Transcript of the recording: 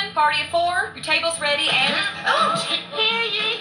party of four. Your table's ready and... Oh, here you